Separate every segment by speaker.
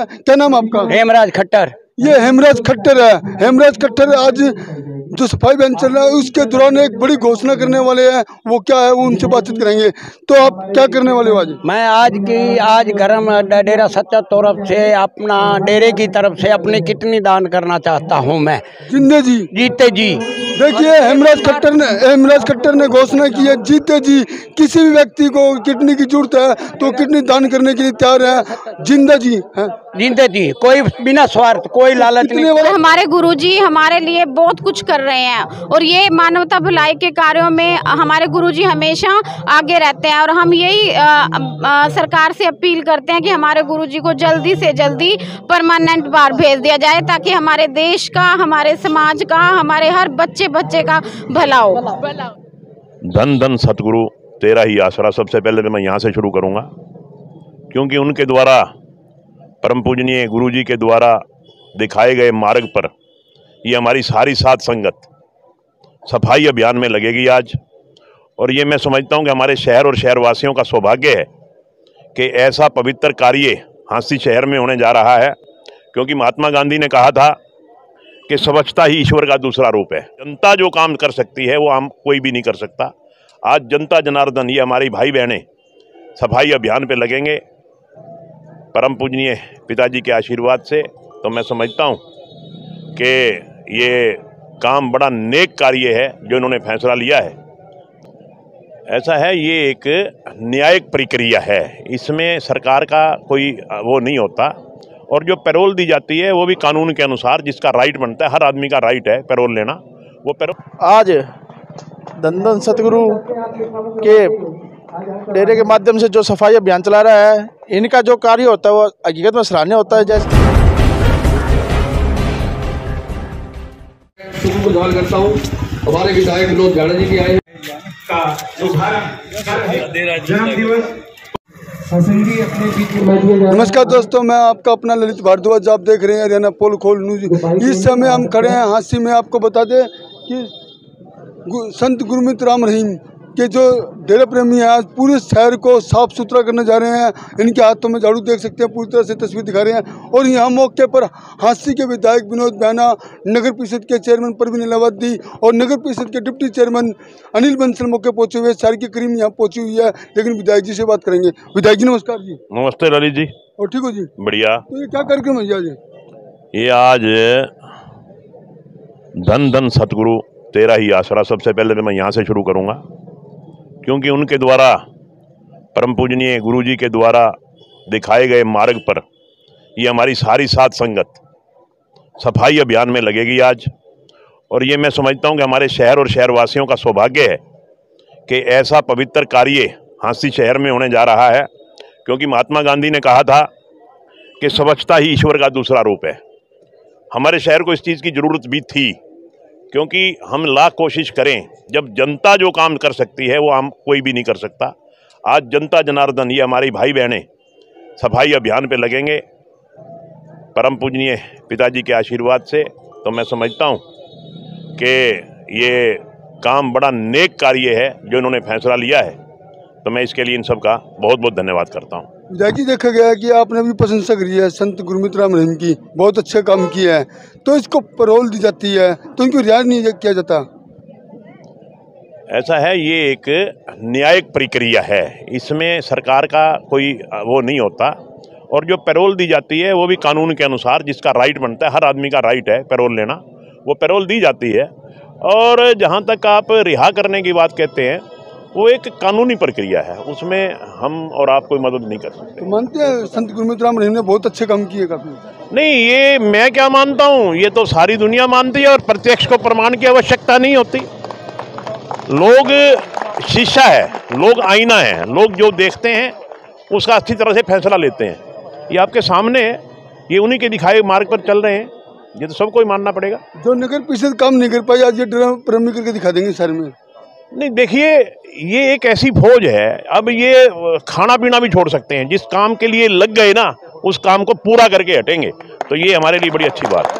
Speaker 1: क्या नाम आपका?
Speaker 2: हेमराज खट्टर।
Speaker 1: ये हेमराज खट्टर है। हेमराज खट्टर आज जो सफाई अभियान चल रहा है उसके दौरान एक बड़ी घोषणा करने वाले हैं, वो क्या है वो उनसे बातचीत करेंगे। तो आप क्या करने वाले हो आज?
Speaker 2: मैं आज गरम डेरा सच्चा तरफ से अपना डेरे की तरफ से अपनी किडनी दान करना चाहता हूं मैं।
Speaker 1: जिंदे जी
Speaker 2: जीते जी।
Speaker 1: देखिए हेमराज खट्टर ने घोषणा की है, जीते जी किसी भी व्यक्ति को किडनी की जरूरत है तो किडनी दान करने के लिए तैयार है। जिंदा जी है,
Speaker 2: जिंदे जी, कोई बिना स्वार्थ, कोई लालच नहीं।
Speaker 3: हमारे गुरुजी हमारे लिए बहुत कुछ कर रहे हैं और ये मानवता भलाई के कार्यों में हमारे गुरुजी हमेशा आगे रहते हैं और हम यही सरकार से अपील करते हैं कि हमारे गुरुजी को जल्दी से जल्दी परमानेंट बाहर भेज दिया जाए ताकि हमारे देश का, हमारे समाज का, हमारे हर बच्चे का भला हो।
Speaker 4: धन धन सतगुरु तेरा ही आसरा। सबसे पहले तो मैं यहाँ से शुरू करूँगा क्योंकि उनके द्वारा, परम पूजनीय गुरु जी के द्वारा दिखाए गए मार्ग पर ये हमारी सारी साध संगत सफाई अभियान में लगेगी आज। और ये मैं समझता हूँ कि हमारे शहर और शहरवासियों का सौभाग्य है कि ऐसा पवित्र कार्य हांसी शहर में होने जा रहा है, क्योंकि महात्मा गांधी ने कहा था कि स्वच्छता ही ईश्वर का दूसरा रूप है। जनता जो काम कर सकती है वो आम कोई भी नहीं कर सकता। आज जनता जनार्दन, ये हमारी भाई बहनें सफाई अभियान पे लगेंगे परम पूजनीय पिताजी के आशीर्वाद से। तो मैं समझता हूँ कि ये काम बड़ा नेक कार्य है जो इन्होंने फैसला लिया है। ऐसा है, ये एक न्यायिक प्रक्रिया है, इसमें सरकार का कोई वो नहीं होता। और जो पैरोल दी जाती है वो भी कानून के अनुसार, जिसका राइट बनता है, हर आदमी का राइट है पैरोल लेना, वो पैरोल।
Speaker 5: आज धन धन सतगुरु के डेरे के माध्यम से जो सफाई अभियान चला रहा है, इनका जो कार्य होता है वो हकीकत में सराहनीय होता है। जैसे
Speaker 6: शुक्रगुजार करता हूँ हमारे विधायक विनोद झाड़ा जी भी आए का जन्म दिवस।
Speaker 1: नमस्कार दोस्तों, मैं आपका अपना ललित भारद्वाज। आप देख रहे हैं हरियाणा पोल खोल न्यूज। इस समय हम खड़े हैं हांसी में। आपको बता दें कि संत गुरमीत राम रहीम के जो डेरा प्रेमी हैं आज पूरे शहर को साफ सुथरा करने जा रहे हैं। इनके हाथों में झाड़ू देख सकते हैं, पूरी तरह से तस्वीर दिखा रहे हैं। और यहाँ मौके पर हांसी के विधायक विनोद बैना, नगर परिषद के चेयरमैन परवीन इलाहाबादी और नगर परिषद के डिप्टी चेयरमैन अनिल बंसल मौके पहुंचे हुए। सारी की करीम यहाँ पहुंची हुई है, लेकिन विधायक जी से बात करेंगे। विधायक जी नमस्कार जी।
Speaker 4: नमस्ते ललित जी।
Speaker 1: और ठीक हो जी?
Speaker 4: बढ़िया।
Speaker 1: तो ये क्या कार्यक्रम है जी?
Speaker 4: ये आज धन धन सतगुरु तेरा ही आसरा। सबसे पहले तो मैं यहाँ से शुरू करूँगा क्योंकि उनके द्वारा, परम पूजनीय गुरु जी के द्वारा दिखाए गए मार्ग पर ये हमारी सारी साध संगत सफाई अभियान में लगेगी आज। और ये मैं समझता हूँ कि हमारे शहर और शहरवासियों का सौभाग्य है कि ऐसा पवित्र कार्य हांसी शहर में होने जा रहा है, क्योंकि महात्मा गांधी ने कहा था कि स्वच्छता ही ईश्वर का दूसरा रूप है। हमारे शहर को इस चीज़ की ज़रूरत भी थी, क्योंकि हम लाख कोशिश करें, जब जनता जो काम कर सकती है वो आम कोई भी नहीं कर सकता। आज जनता जनार्दन, ये हमारी भाई बहनें सफाई अभियान पे लगेंगे परम पूजनीय पिताजी के आशीर्वाद से। तो मैं समझता हूँ कि ये काम बड़ा नेक कार्य है जो इन्होंने फैसला लिया है। तो मैं इसके लिए इन सब का बहुत बहुत धन्यवाद करता हूँ।
Speaker 1: विधायक जी, देखा गया है कि आपने भी प्रशंसा करी है संत गुरमीत राम रहीम की, बहुत अच्छा काम किया है। तो इसको पैरोल दी जाती है तो इनको रियायत नहीं किया जाता?
Speaker 4: ऐसा है, ये एक न्यायिक प्रक्रिया है, इसमें सरकार का कोई वो नहीं होता। और जो पैरोल दी जाती है वो भी कानून के अनुसार, जिसका राइट बनता है, हर आदमी का राइट है पैरोल लेना, वो पैरोल दी जाती है। और जहाँ तक आप रिहा करने की बात कहते हैं, वो एक कानूनी प्रक्रिया है, उसमें हम और आप कोई मदद नहीं कर सकते।
Speaker 1: तो मानते हैं संत गुरमीत राम रहीम ने बहुत अच्छे काम किए काफी?
Speaker 4: नहीं, ये मैं क्या मानता हूँ, ये तो सारी दुनिया मानती है और प्रत्यक्ष को प्रमाण की आवश्यकता नहीं होती। लोग शीशा है, लोग आईना है, लोग जो देखते हैं उसका अच्छी तरह से फैसला लेते हैं। ये आपके सामने है, ये उन्हीं के दिखाए मार्ग पर चल रहे हैं, ये तो सबको ही मानना पड़ेगा।
Speaker 1: जो नगर परिषद काम नहीं कर पाई, आज ये डेरा प्रेमी करके दिखा देंगे शहर में।
Speaker 4: नहीं, देखिए, ये एक ऐसी फौज है, अब ये खाना पीना भी छोड़ सकते हैं। जिस काम के लिए लग गए ना, उस काम को पूरा करके हटेंगे, तो ये हमारे लिए बड़ी अच्छी बात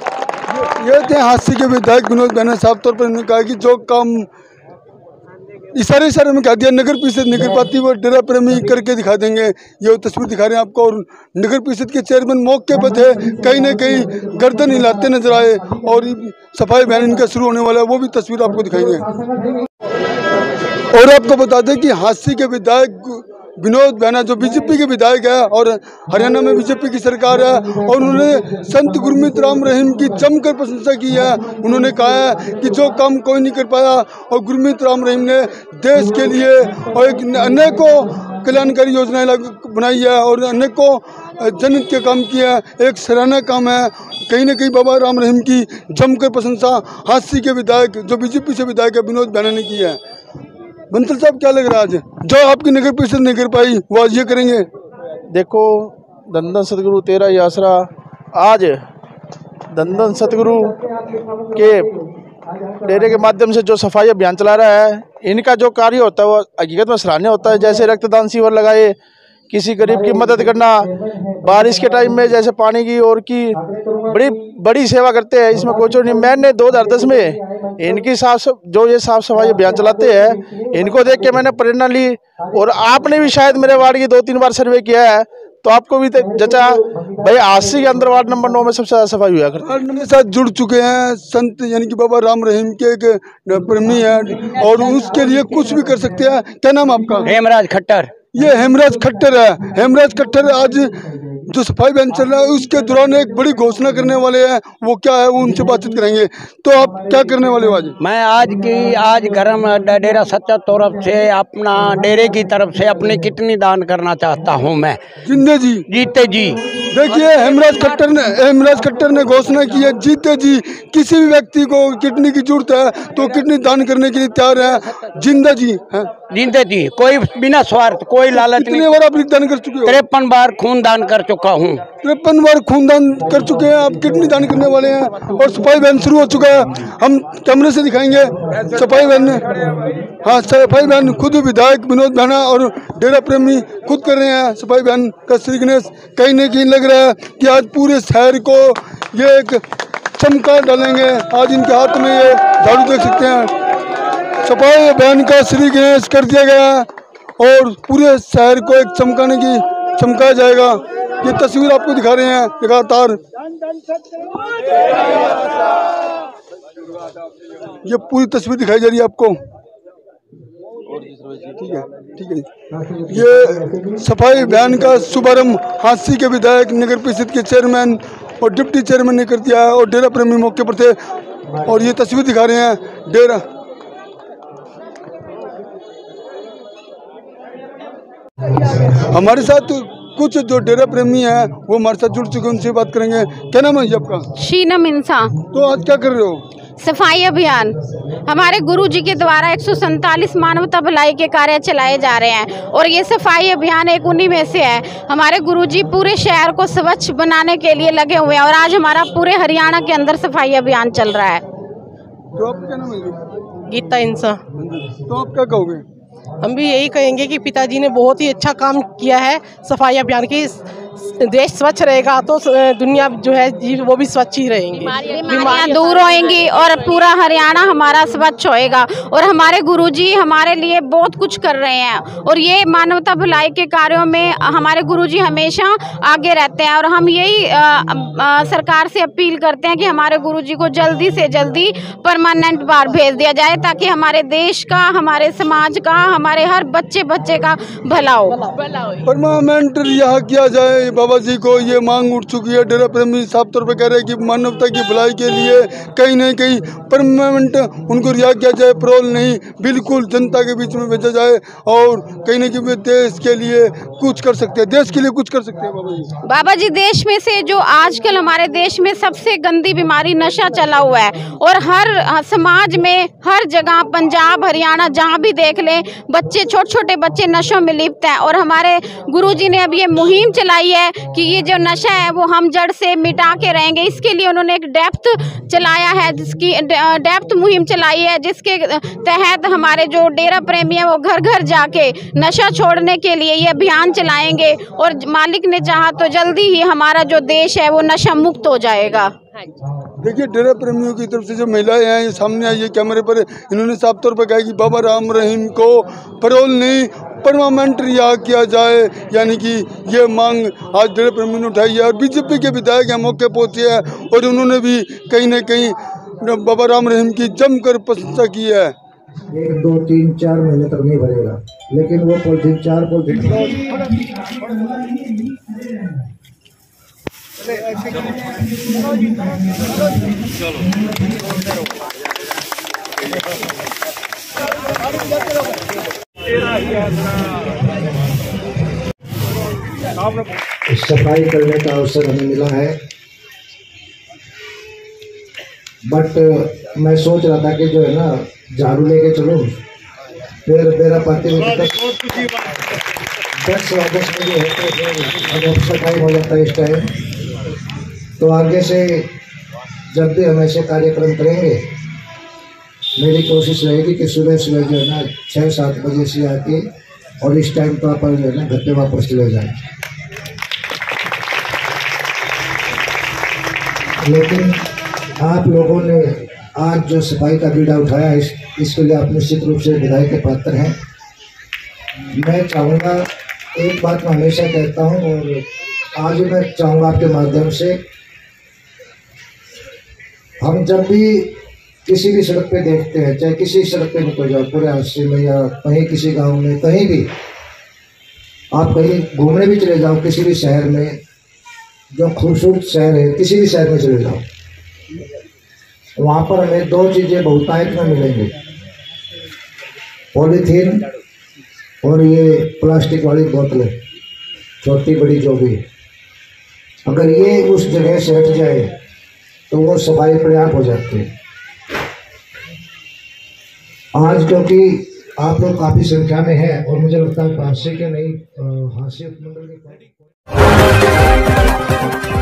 Speaker 4: है।
Speaker 1: ये थे हांसी के विधायक विनोद बैना। साफ तौर पर इन्होंने कहा कि जो काम इशारे में कहा दिया नगर परिषद नहीं कर पाती, वो डेरा प्रेमी करके दिखा देंगे। ये वो तस्वीर दिखा रहे हैं आपको। और नगर परिषद के चेयरमैन मौके पर थे, कहीं ना कहीं गर्दन हिलाते नजर आए। और सफाई अभियान इनका शुरू होने वाला है, वो भी तस्वीर आपको दिखाएंगे। और आपको बता दें कि हांसी के विधायक विनोद बैना जो बीजेपी के विधायक है और हरियाणा में बीजेपी की सरकार है, और उन्होंने संत गुरमीत राम रहीम की जमकर प्रशंसा की है। उन्होंने कहा है कि जो काम कोई नहीं कर पाया, और गुरमीत राम रहीम ने देश के लिए और एक अनेकों कल्याणकारी योजनाएं बनाई है और अनेकों जनहित के काम किए हैं। एक सराहनीय काम है। कहीं ना कहीं बाबा राम रहीम की जमकर प्रशंसा हांसी के विधायक जो बीजेपी से विधायक है विनोद बैना ने की है। बंसल साहब, क्या लग रहा है आज जो आपकी नगर परिषद नहीं कर पाई वो आज ये करेंगे?
Speaker 5: देखो, धन सतगुरु तेरा ही आसरा, आज धन सतगुरु के डेरे के माध्यम से जो सफाई अभियान चला रहा है, इनका जो कार्य होता है वो हकीकत में सराहनीय होता है। जैसे रक्तदान शिविर लगाए, किसी गरीब की मदद करना, बारिश के टाइम में जैसे पानी की और की बड़ी सेवा करते हैं। इसमें कोई चोट नहीं। मैंने 2010 में इनकी ये साफ सफाई अभियान चलाते हैं, इनको देख के मैंने प्रेरणा ली। और आपने भी शायद मेरे वार्ड की 2-3 बार सर्वे किया है, तो आपको भी जचा भाई हांसी के अंदर वार्ड नंबर 9 में सबसे ज्यादा सफाई हुआ करती है।
Speaker 1: मेरे साथ जुड़ चुके हैं संत यानी कि बाबा राम रहीम के एक प्रेमी है और उसके लिए कुछ भी कर सकते हैं। क्या नाम आपका?
Speaker 2: हेमराज खट्टर।
Speaker 1: ये हेमराज खट्टर है। हेमराज खट्टर आज जो सफाई अभियान चल रहा है उसके दौरान एक बड़ी घोषणा करने वाले हैं। वो क्या है, वो उनसे बातचीत करेंगे। तो आप क्या करने वाले हो आज?
Speaker 2: मैं आज गरम डेरा सच्चा तरफ से अपना डेरे की तरफ से अपनी किडनी दान करना चाहता हूं मैं।
Speaker 1: जिंदे जी
Speaker 2: जीते जी।
Speaker 1: देखिए, हेमराज खट्टर ने घोषणा की है, जीते जी किसी भी व्यक्ति को किडनी की जरूरत है तो किडनी दान करने के लिए तैयार है। जिंदा जी है,
Speaker 2: जिंदे जी, कोई बिना स्वार्थ, कोई लालच नहीं।
Speaker 1: कितने बार आप दान कर चुके हो?
Speaker 2: 53 बार खून दान कर चुका हूँ।
Speaker 1: 53 बार खूनदान कर चुके हैं। आप किडनी दान करने वाले हैं और सफाई अभियान शुरू हो चुका है। हम कैमरे से दिखाएंगे सफाई अभियान। हाँ, सफाई अभियान खुद विधायक विनोद बैना और डेरा प्रेमी खुद कर रहे हैं सफाई अभियान का। श्री गणेश, कहीं न कहीं लग रहा है कि आज पूरे शहर को ये एक चमका डालेंगे। आज इनके हाथ में ये झाड़ू देख सकते हैं। सफाई अभियान का श्री गणेश कर दिया गया है और पूरे शहर को एक चमकाया जाएगा। ये तस्वीर आपको दिखा रहे हैं लगातार। ये पूरी तस्वीर दिखाई जा रही है आपको। ठीक है। ये सफाई अभियान का शुभारंभ हांसी के विधायक, नगर परिषद के चेयरमैन और डिप्टी चेयरमैन ने कर दिया है और डेरा प्रेमी मौके पर थे। और ये तस्वीर दिखा रहे हैं डेरा। हमारे साथ कुछ जो डेरा प्रेमी हैं वो हमारे साथ जुड़ चुके हैं, उनसे बात करेंगे। क्या नाम है आपका?
Speaker 3: शीनम इंसान।
Speaker 1: तो आज क्या कर रहे हो?
Speaker 3: सफाई अभियान हमारे गुरुजी के द्वारा 147 मानवता भलाई के कार्य चलाए जा रहे हैं और ये सफाई अभियान एक उन्हीं में से है। हमारे गुरुजी पूरे शहर को स्वच्छ बनाने के लिए लगे हुए हैं और आज हमारा पूरे हरियाणा के अंदर सफाई अभियान चल रहा है।
Speaker 1: तो आप क्या नाम है?
Speaker 7: गीता इंसान।
Speaker 1: तो आप क्या कहोगे?
Speaker 7: हम भी यही कहेंगे कि पिताजी ने बहुत ही अच्छा काम किया है सफाई अभियान की। देश स्वच्छ रहेगा तो दुनिया जो है वो भी स्वच्छ ही रहेंगी,
Speaker 3: बीमारियां दूर होएंगी और पूरा हरियाणा हमारा स्वच्छ होएगा। और हमारे गुरुजी हमारे लिए बहुत कुछ कर रहे हैं और ये मानवता भलाई के कार्यों में हमारे गुरुजी हमेशा आगे रहते हैं। और हम यही सरकार से अपील करते हैं कि हमारे गुरुजी को जल्दी से जल्दी परमानेंट बाहर भेज दिया जाए ताकि हमारे देश का, हमारे समाज का, हमारे हर बच्चे का भला हो।
Speaker 1: परमानेंट रिहा किया जाए बाबा जी को, ये मांग उठ चुकी है। डेरा प्रेमी साफ तौर पे कह रहे हैं कि मानवता की भलाई के लिए कहीं न कहीं परमानेंट उनको रिहा किया जाए, पैरोल नहीं, बिल्कुल जनता के बीच में भेजा जाए और कहीं न कहीं वे देश के लिए कुछ कर सकते हैं, देश के लिए कुछ कर सकते हैं।
Speaker 3: बाबा जी, देश में से जो आजकल हमारे देश में सबसे गंदी बीमारी नशा चला हुआ है और हर समाज में हर जगह, पंजाब, हरियाणा, जहाँ भी देख लें, बच्चे, छोटे बच्चे नशों में लिप्त हैं। और हमारे गुरुजी ने अब ये मुहिम चलाई है कि ये जो नशा है वो हम जड़ से मिटा के रहेंगे। इसके लिए उन्होंने एक डेप्थ चलाया है, जिसकी डेप्थ मुहिम चलाई है, जिसके तहत हमारे जो डेरा प्रेमी है वो घर घर जाके नशा छोड़ने के लिए ये अभियान चलाएंगे और मालिक ने चाहा तो जल्दी ही हमारा जो देश है वो नशा मुक्त हो जाएगा।
Speaker 1: देखिए डेरा प्रेमियों की तरफ से जो महिलाएं हैं ये सामने आई है कैमरे पर, इन्होंने साफ तौर पर कहा कि बाबा राम रहीम को पैरोल नहीं परमानेंट रिहा किया जाए, यानी कि ये मांग आज डेरा प्रेमियों ने उठाई है। और बीजेपी के विधायक यहाँ मौके पहुँचे हैं और उन्होंने भी कहीं न कहीं बाबा राम रहीम की जमकर प्रशंसा की है।
Speaker 8: 1, 2, 3, 4 महीने तक नहीं भरेगा, लेकिन वो पॉलिथीन 4 पॉलिथीन सफाई करने का अवसर हमें मिला है। बट मैं सोच रहा था कि जो है ना झाड़ू लेके चलो, फिर मेरा पाते हुए 10 अगस्त में जो है तो ऑफिस टाइम हो जाता है इस टाइम। तो आगे से जब भी हम ऐसे कार्यक्रम करेंगे, मेरी कोशिश रहेगी कि सुबह सुबह जो है ना 6-7 बजे से आके और इस टाइम पर अपन जो है ना घर पे वापस चले जाए। लेकिन आप लोगों ने आज जो सफाई का बीड़ा उठाया इसके लिए आप निश्चित रूप से बधाई के पात्र हैं। मैं चाहूँगा, एक बात मैं हमेशा कहता हूँ और आज मैं चाहूँगा आपके माध्यम से, हम जब भी किसी भी सड़क पे देखते हैं, चाहे किसी सड़क पे निकल जाओ पूरे हादसे में या कहीं किसी गांव में, कहीं भी आप कहीं घूमने भी चले जाओ, किसी भी शहर में जो खूबसूरत शहर है, किसी भी शहर में चले जाओ, वहाँ पर हमें 2 चीज़ें बहुतायत में मिलेंगी, पॉलीथीन और ये प्लास्टिक वाली बोतलें, छोटी बड़ी जो भी। अगर ये उस जगह से हट जाए तो वो सफाई पर्याप्त हो जाती है। आज क्योंकि आप लोग काफ़ी संख्या में हैं और मुझे लगता है हास्य के नहीं, हास्य मंडल के